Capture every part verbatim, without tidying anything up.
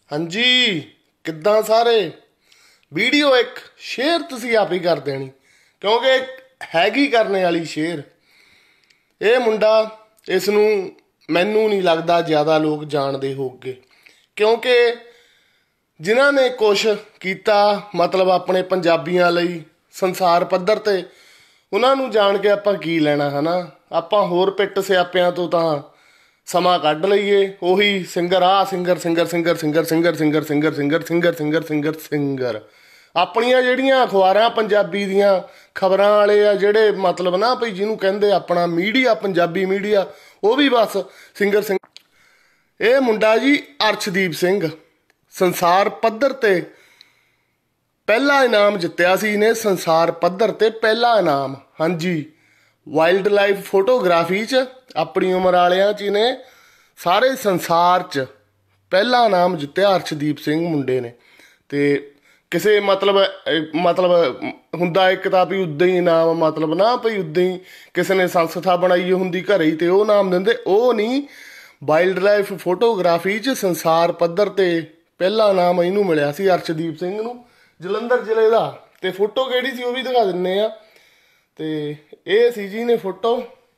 हाँ जी किद्दां सारे वीडियो एक शेयर तुसी आप ही कर देनी क्योंकि हैगी करने वाली शेयर ये मुंडा इसनू मैनू नहीं लगता ज़्यादा लोग जानते होगे क्योंकि जिन्हां ने कुछ किया मतलब अपने पंजाबियों लई संसार पद्धर ते उन्हां नू जान के आपां की लेना है ना आपां होर पिट सियापियां तो तां समा कढ़ लईए उही सिंगर आ singer singer singer singer singer singer singer singer singer singer singer singer अपनियां ਜਿਹੜੀਆਂ अखबारां पंजाबी दियां खबरां वाले आ ਜਿਹੜੇ मतलब ना भई ਜਿਹਨੂੰ ਕਹਿੰਦੇ अपना मीडिया पंजाबी मीडिया वो भी बस सिंगर सिंगर ਇਹ ਮੁੰਡਾ जी अर्शदीप सिंह संसार पद्धर ते पहला इनाम जित्तिया सी ने संसार पद्धर ते पहला इनाम हाँ जी वाइल्ड लाइफ फोटोग्राफी च अपनी उम्र वालियां च ने सारे संसार च पहला इनाम जित्तिया अर्शदीप सिंह मुंडे ने ते किसी मतलब मतलब हुंदा एक तां भी उद्दां ही इनाम मतलब ना भई उद्दां ही किसी ने संस्था बनाई हुंदी घरे ही ते वो नाम दिंदे वो नहीं वाइल्ड लाइफ फोटोग्राफी च संसार पद्धर ते पहला इनाम इनू मिलिया सी अर्शदीप सिंह नू जलंधर जिले का ते फोटो किहड़ी सी वो भी दिखा दिन्ने आ ते ये सी जी ने फोटो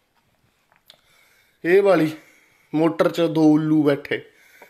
ये वाली मोटर च दो उल्लू बैठे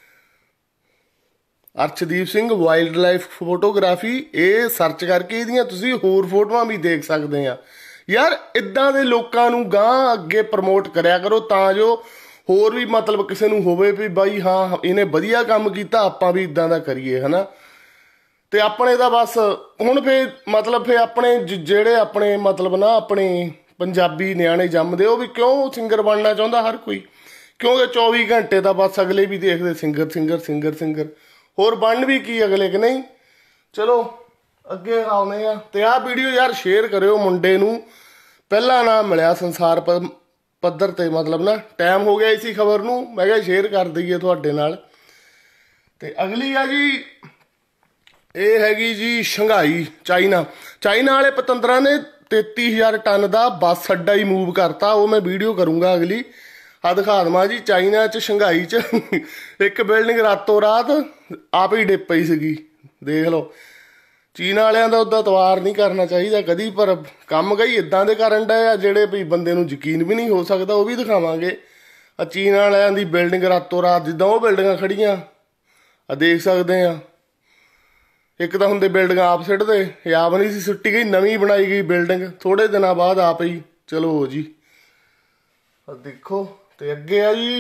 Arshdeep Singh wildlife photography ये सर्च करके इहदियां तुसीं होर फोटोआं भी देख सकते हैं यार इदां दे लोकां नूं गां अगे प्रमोट करया करो तां जो होर भी मतलब किसी नूं होवे भी बई हाँ इहने वधिया काम कीता आपां भी इदां दा करिए है ना ते अपने दा बस हुण फिर मतलब फिर अपने जिहड़े अपने मतलब ना अपने पंजाबी न्याणे जम्मदे वो भी क्यों सिंगर बनना चाहुंदा हर कोई क्योंकि चौबी घंटे दा बस अगले भी देखदे सिंगर सिंगर सिंगर सिंगर होर बन भी की अगले कि नहीं चलो अगे आउने आ ते आ वीडियो यार शेयर करियो मुंडे नूं पहला नाम मिलिया संसार पद्धर ते मतलब ना टाइम हो गया इसी खबर नूं मैं कहा शेयर कर दईए तुहाडे नाल ते अगली आ जी ये हैगी जी शंघाई चाइना चाइना वाले पतंदरा ने तेती हज़ार टन का बस अड्डा ही मूव करता वो मैं वीडियो करूँगा अगली आ दिखा देवां जी चाइना च शंघाई च एक बिल्डिंग रातों रात आप ही डिप पई सीगी देख लो चीन वालियां दा उदा तवार नहीं करना चाहिए कदी पर काम कई इदां दे करन डे आ जिहड़े भी बंदे नूं यकीन भी नहीं हो सकता वो भी दिखावांगे आ चीन वालियां दी बिल्डिंग रातों रात जिद्दां वो बिल्डिंगां खड़ियां आ देख सकते हैं एक तो हुंदे बिल्डिंग आप सिटदे आप नहीं सी सुट्टी गई नवीं बनाई गई बिल्डिंग थोड़े दिनों बाद आप ही चलो जी देखो तो अगे आ जी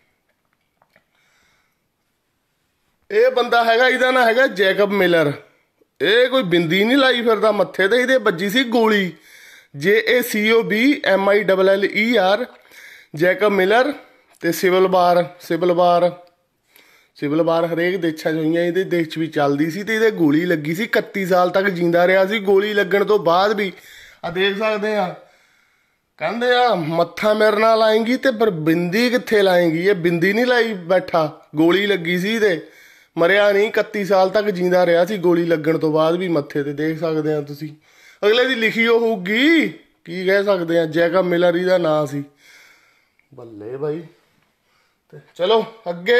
ये बंदा हैगा इहदा ना हैगा जैकब मिलर ये कोई बिंदी नहीं लाई फिरदा मत्थे ते इहदे बजी सी गोली J A C O B M I double L E R Jacob Miller ते civil bar civil bar civil bar हरेक देशा च होईयां इहदे देश च भी चलदी सी ते इहदे गोली लगी सी इकत्ती साल तक जींदा रहा सी गोली लगण तो बाद भी आ देख सकते हैं कहते आ मत्था मेरे नाल लाएंगी तो पर बिंदी कित्थे लाएंगी ये बिंदी नहीं लाई बैठा गोली लगी सी ते मरिया नहीं इकत्ती साल तक जींदा रहा सी गोली लगण तो बाद भी मत्थे ते देख सकते हैं तुसी अगले दी लिखी होगी की कह सकते हैं जैकब मिलर इहदा नाम सी बल्ले भाई ते चलो अगे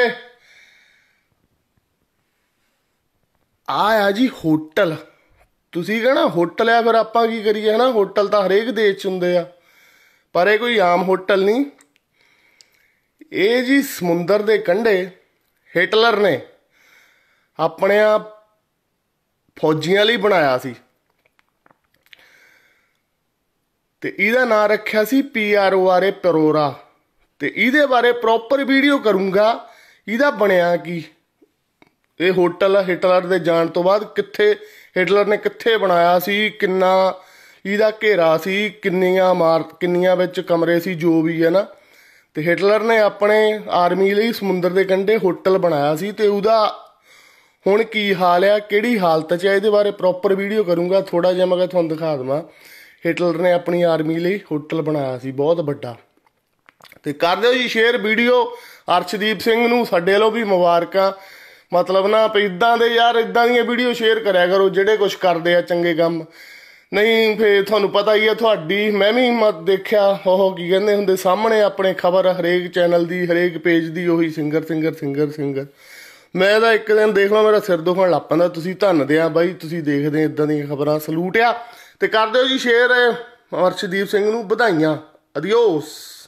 आ जी होटल तुसी कहना होटल है फिर आपां की करिए है ना होटल तो हरेक देश च हुंदे आ पर यह कोई आम होटल नहीं ये जी समुंदर के कंढे हिटलर ने अपने फौजियां लई बनाया सी ते इहदा नाम रखिया सी P R O R A Prora ते इहदे बारे प्रॉपर वीडियो करूँगा इहदा बनिया की ये होटल हिटलर दे जाण तो बाद कित्थे हिटलर ने कित्थे बनाया सी किन्ना इहदा घेरा सी किन्नियां मार किन्नियां विच कमरे सी जो भी है ना तो हिटलर ने अपने आर्मी लई समुंदर के कंढे होटल बनाया सी ते उहदा हुण की हाल है किहड़ी हालत च है इहदे बारे प्रॉपर वीडियो करूँगा थोड़ा जिहा मैं तुहानूं दिखा देवां हिटलर ने अपनी आर्मी लई होटल बनाया सी बहुत वड्डा ते कर दिओ जी शेयर वीडियो अर्शदीप सिंह नूं साडे वल्लों भी मुबारकां मतलब ना इदां दे यार इदां दी वीडियो शेयर करया करो जिहड़े कुछ करदे आ चंगे काम नहीं फिर तुहानूं पता ही है तुहाडी मैं भी मत देखिया ओह की कहंदे हुंदे सामने अपने खबर हरेक चैनल दी हरेक पेज दी उही सिंगर सिंगर सिंगर सिंगर ਮੈਂ ਤਾਂ ਇੱਕ ਦਿਨ ਦੇਖ ਲਓ ਮੇਰਾ ਸਿਰ ਦੁਖਣ ਲੱਗ ਪੈਂਦਾ। ਤੁਸੀਂ ਧੰਨਦੇ ਆ ਬਾਈ, ਤੁਸੀਂ ਦੇਖਦੇ ਇੱਦਾਂ ਦੀਆਂ ਖਬਰਾਂ। ਸਲੂਟ ਆ। ਤੇ ਕਰ ਦਿਓ ਜੀ ਸ਼ੇਅਰ ਅਰਸ਼ਦੀਪ ਸਿੰਘ ਨੂੰ ਵਧਾਈਆਂ। ਅਦੀਓਸ।